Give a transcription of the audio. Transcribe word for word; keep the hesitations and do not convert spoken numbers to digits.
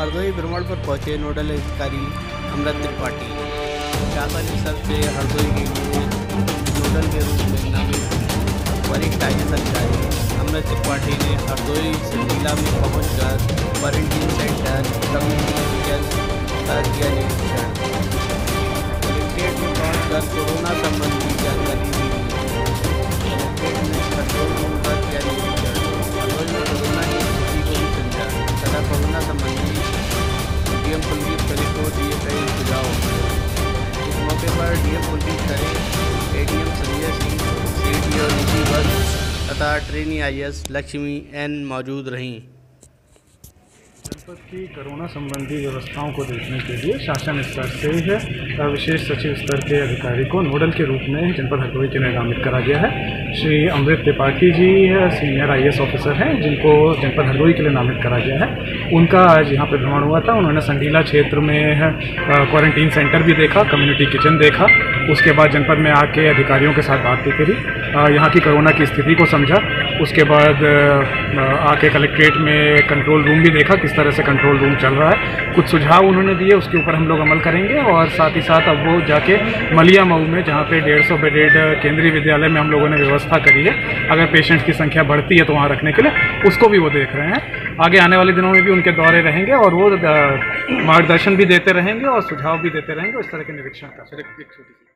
हरदोई भ्रमण पर पहुंचे नोडल अधिकारी अमृत त्रिपाठी शासन स्तर से हरदोई के लिए नोडल के रूप में नामित वरिष्ठ आई ए एस अधिकारी अमृत त्रिपाठी ने हरदोई संजीला में पहुंचकर क्वारंटीन सेंटर कम्युनिटी किचन का किया निरीक्षण। कलेक्ट्रेट में पहुंचकर कोरोना संबंधी जानकारी दी। कलेक्ट्रेट में कंट्रोल रूम का किया निरीक्षण। हरदोई में कोरोना की स्थिति को भी समझा तथा कोरोना संबंधी डीएम कुलदीप करे को दिए कई सुझाव। इस मौके पर डीएम कुलदीप करे, एडीएम संजय सिंह, सीडी और निजी वर्ग तथा trainee I A S Lakshmi N मौजूद रहीं। जनपद की कोरोना संबंधी व्यवस्थाओं को देखने के लिए शासन स्तर से विशेष सचिव स्तर के अधिकारी को नोडल के रूप में जनपद हरदोई के लिए नामित करा गया है। Shri Amrit Tripathi ji senior I A S officer हैं जिनको जनपद हरदोई के लिए नामित करा गया है। उनका आज यहाँ पर भ्रमण हुआ था। उन्होंने संडीला क्षेत्र में क्वारंटीन सेंटर भी देखा, कम्युनिटी किचन देखा। उसके बाद जनपद में आके अधिकारियों के साथ बातचीत करी, यहाँ की कोरोना की स्थिति को समझा। उसके बाद आके कलेक्ट्रेट में कंट्रोल रूम भी देखा, किस तरह से कंट्रोल रूम चल रहा है। कुछ सुझाव उन्होंने दिए, उसके ऊपर हम लोग अमल करेंगे। और साथ ही साथ अब वो जाके मलिया मऊ में, जहाँ पे डेढ़ सौ बेडेड केंद्रीय विद्यालय में हम लोगों ने व्यवस्था करी है, अगर पेशेंट्स की संख्या बढ़ती है तो वहाँ रखने के लिए, उसको भी वो देख रहे हैं। आगे आने वाले दिनों में भी उनके दौरे रहेंगे और वो मार्गदर्शन भी देते रहेंगे और सुझाव भी देते रहेंगे। इस तरह के निरीक्षण का